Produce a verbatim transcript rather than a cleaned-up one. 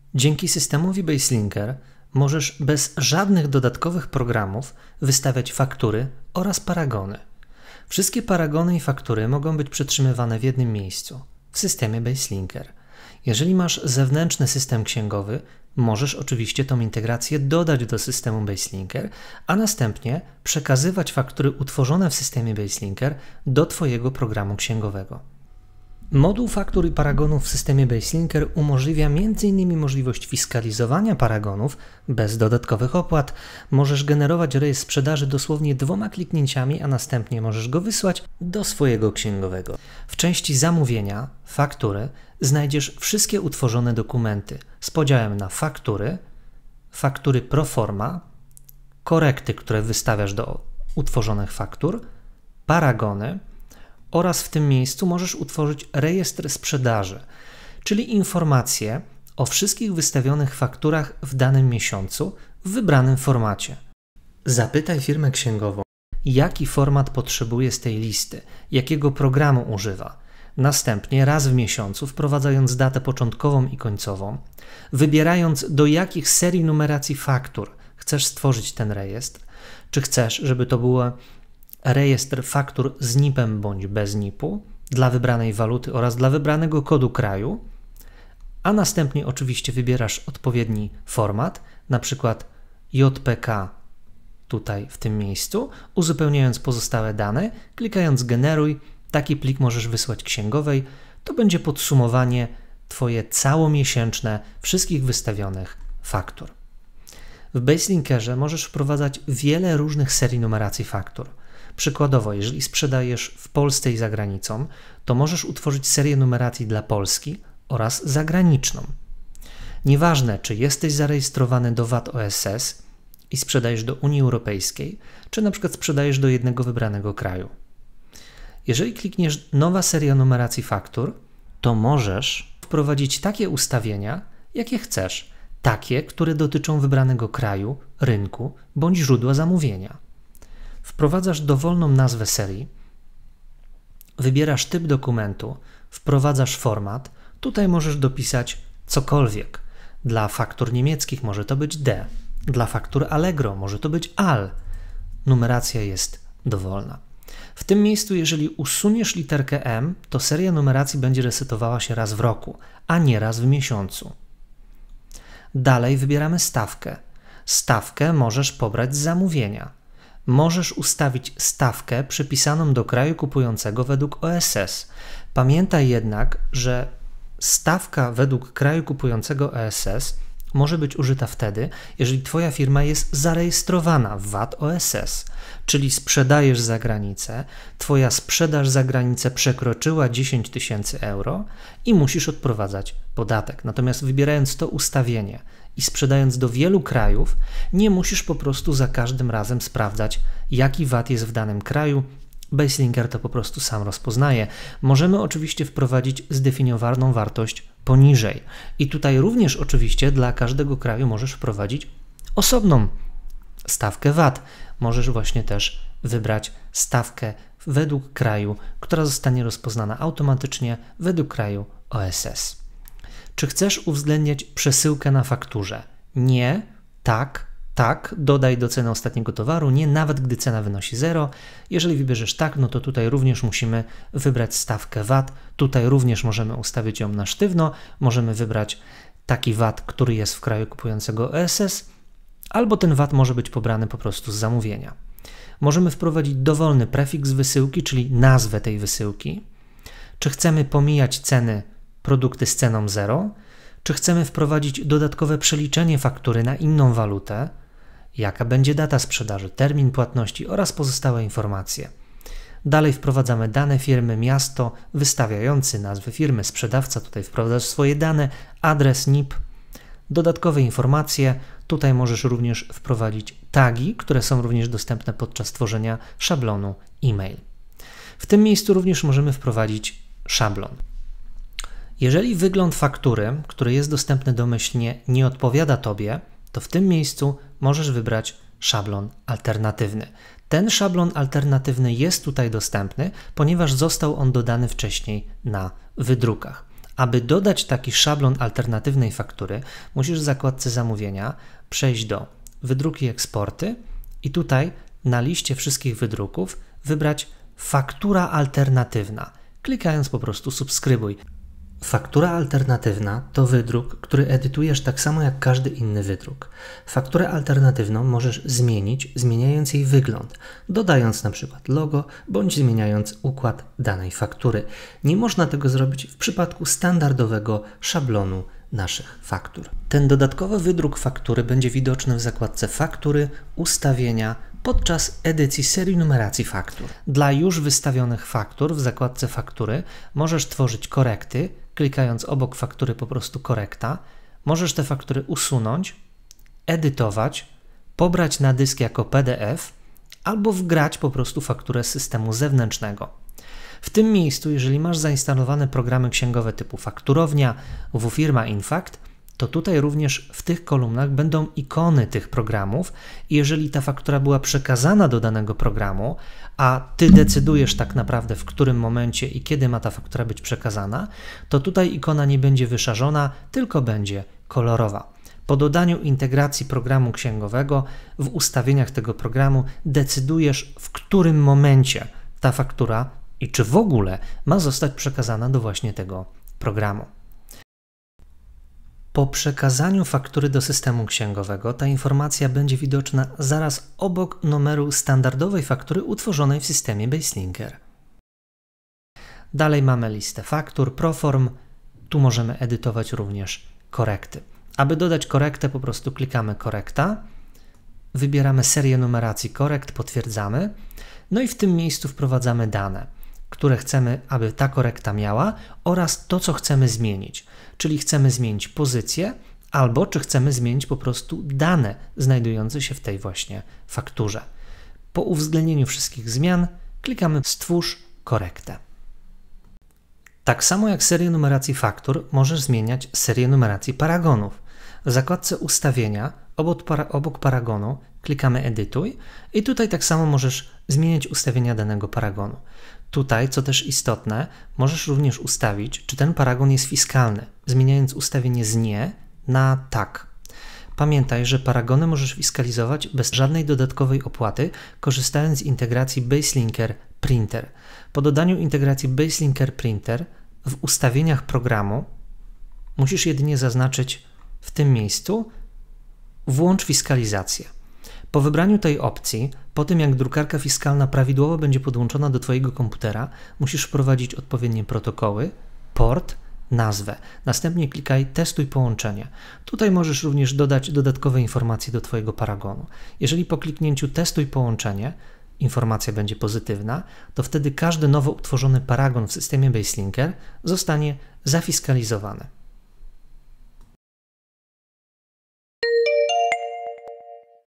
Dzięki systemowi BaseLinker możesz bez żadnych dodatkowych programów wystawiać faktury oraz paragony. Wszystkie paragony i faktury mogą być przetrzymywane w jednym miejscu, w systemie BaseLinker. Jeżeli masz zewnętrzny system księgowy, możesz oczywiście tą integrację dodać do systemu BaseLinker, a następnie przekazywać faktury utworzone w systemie BaseLinker do Twojego programu księgowego. Moduł faktur i paragonów w systemie BaseLinker umożliwia między innymi możliwość fiskalizowania paragonów bez dodatkowych opłat. Możesz generować rejestr sprzedaży dosłownie dwoma kliknięciami, a następnie możesz go wysłać do swojego księgowego. W części zamówienia, faktury, znajdziesz wszystkie utworzone dokumenty z podziałem na faktury, faktury pro forma, korekty, które wystawiasz do utworzonych faktur, paragony, oraz w tym miejscu możesz utworzyć rejestr sprzedaży, czyli informacje o wszystkich wystawionych fakturach w danym miesiącu w wybranym formacie. Zapytaj firmę księgową, jaki format potrzebuje z tej listy, jakiego programu używa. Następnie raz w miesiącu, wprowadzając datę początkową i końcową, wybierając do jakich serii numeracji faktur chcesz stworzyć ten rejestr, czy chcesz, żeby to było rejestr faktur z nipem bądź bez nipu dla wybranej waluty oraz dla wybranego kodu kraju, a następnie oczywiście wybierasz odpowiedni format, na przykład J P K tutaj w tym miejscu, uzupełniając pozostałe dane, klikając generuj, taki plik możesz wysłać księgowej, to będzie podsumowanie Twoje całomiesięczne wszystkich wystawionych faktur. W BaseLinkerze możesz wprowadzać wiele różnych serii numeracji faktur. Przykładowo, jeżeli sprzedajesz w Polsce i za granicą, to możesz utworzyć serię numeracji dla Polski oraz zagraniczną. Nieważne, czy jesteś zarejestrowany do V A T O S S i sprzedajesz do Unii Europejskiej, czy na przykład sprzedajesz do jednego wybranego kraju. Jeżeli klikniesz nowa seria numeracji faktur, to możesz wprowadzić takie ustawienia, jakie chcesz, takie, które dotyczą wybranego kraju, rynku bądź źródła zamówienia. Wprowadzasz dowolną nazwę serii, wybierasz typ dokumentu, wprowadzasz format, tutaj możesz dopisać cokolwiek. Dla faktur niemieckich może to być D, dla faktur Allegro może to być A L. Numeracja jest dowolna. W tym miejscu, jeżeli usuniesz literkę M, to seria numeracji będzie resetowała się raz w roku, a nie raz w miesiącu. Dalej wybieramy stawkę. Stawkę możesz pobrać z zamówienia. Możesz ustawić stawkę przypisaną do kraju kupującego według O S S. Pamiętaj jednak, że stawka według kraju kupującego O S S może być użyta wtedy, jeżeli Twoja firma jest zarejestrowana w V A T O S S, czyli sprzedajesz za granicę, Twoja sprzedaż za granicę przekroczyła dziesięć tysięcy euro i musisz odprowadzać podatek. Natomiast wybierając to ustawienie i sprzedając do wielu krajów, nie musisz po prostu za każdym razem sprawdzać, jaki V A T jest w danym kraju. BaseLinker to po prostu sam rozpoznaje. Możemy oczywiście wprowadzić zdefiniowaną wartość poniżej. I tutaj również oczywiście dla każdego kraju możesz wprowadzić osobną stawkę V A T. Możesz właśnie też wybrać stawkę według kraju, która zostanie rozpoznana automatycznie według kraju O S S. Czy chcesz uwzględniać przesyłkę na fakturze? Nie, tak, tak, dodaj do ceny ostatniego towaru, nie, nawet gdy cena wynosi zero. Jeżeli wybierzesz tak, no to tutaj również musimy wybrać stawkę V A T. Tutaj również możemy ustawić ją na sztywno, możemy wybrać taki V A T, który jest w kraju kupującego O S S, albo ten V A T może być pobrany po prostu z zamówienia. Możemy wprowadzić dowolny prefiks wysyłki, czyli nazwę tej wysyłki. Czy chcemy pomijać ceny produkty z ceną zero, czy chcemy wprowadzić dodatkowe przeliczenie faktury na inną walutę, jaka będzie data sprzedaży, termin płatności oraz pozostałe informacje. Dalej wprowadzamy dane firmy, miasto, wystawiający nazwy firmy, sprzedawca, tutaj wprowadzasz swoje dane, adres N I P, dodatkowe informacje, tutaj możesz również wprowadzić tagi, które są również dostępne podczas tworzenia szablonu e-mail. W tym miejscu również możemy wprowadzić szablon. Jeżeli wygląd faktury, który jest dostępny domyślnie, nie odpowiada Tobie, to w tym miejscu możesz wybrać szablon alternatywny. Ten szablon alternatywny jest tutaj dostępny, ponieważ został on dodany wcześniej na wydrukach. Aby dodać taki szablon alternatywnej faktury, musisz w zakładce zamówienia przejść do wydruki i eksporty i tutaj na liście wszystkich wydruków wybrać faktura alternatywna, klikając po prostu subskrybuj. Faktura alternatywna to wydruk, który edytujesz tak samo jak każdy inny wydruk. Fakturę alternatywną możesz zmienić, zmieniając jej wygląd, dodając na przykład logo, bądź zmieniając układ danej faktury. Nie można tego zrobić w przypadku standardowego szablonu naszych faktur. Ten dodatkowy wydruk faktury będzie widoczny w zakładce faktury, ustawienia, podczas edycji serii numeracji faktur. Dla już wystawionych faktur w zakładce faktury możesz tworzyć korekty, klikając obok faktury po prostu korekta. Możesz te faktury usunąć, edytować, pobrać na dysk jako P D F albo wgrać po prostu fakturę z systemu zewnętrznego. W tym miejscu, jeżeli masz zainstalowane programy księgowe typu fakturownia, wFirma, Infact, to tutaj również w tych kolumnach będą ikony tych programów i jeżeli ta faktura była przekazana do danego programu, a Ty decydujesz tak naprawdę w którym momencie i kiedy ma ta faktura być przekazana, to tutaj ikona nie będzie wyszarzona, tylko będzie kolorowa. Po dodaniu integracji programu księgowego w ustawieniach tego programu decydujesz, w którym momencie ta faktura i czy w ogóle ma zostać przekazana do właśnie tego programu. Po przekazaniu faktury do systemu księgowego ta informacja będzie widoczna zaraz obok numeru standardowej faktury utworzonej w systemie BaseLinker. Dalej mamy listę faktur, Proform. Tu możemy edytować również korekty. Aby dodać korektę, po prostu klikamy korekta, wybieramy serię numeracji korekt, potwierdzamy, no i w tym miejscu wprowadzamy dane, które chcemy, aby ta korekta miała oraz to, co chcemy zmienić. Czyli chcemy zmienić pozycję albo czy chcemy zmienić po prostu dane znajdujące się w tej właśnie fakturze. Po uwzględnieniu wszystkich zmian klikamy Stwórz korektę. Tak samo jak serię numeracji faktur możesz zmieniać serię numeracji paragonów. W zakładce ustawienia obok, para, obok paragonu klikamy Edytuj i tutaj tak samo możesz zmieniać ustawienia danego paragonu. Tutaj, co też istotne, możesz również ustawić, czy ten paragon jest fiskalny, zmieniając ustawienie z nie na tak. Pamiętaj, że paragony możesz fiskalizować bez żadnej dodatkowej opłaty, korzystając z integracji BaseLinker Printer. Po dodaniu integracji BaseLinker Printer w ustawieniach programu musisz jedynie zaznaczyć w tym miejscu włącz fiskalizację. Po wybraniu tej opcji, po tym jak drukarka fiskalna prawidłowo będzie podłączona do Twojego komputera, musisz wprowadzić odpowiednie protokoły, port, nazwę. Następnie klikaj Testuj połączenie. Tutaj możesz również dodać dodatkowe informacje do Twojego paragonu. Jeżeli po kliknięciu Testuj połączenie informacja będzie pozytywna, to wtedy każdy nowo utworzony paragon w systemie BaseLinker zostanie zafiskalizowany.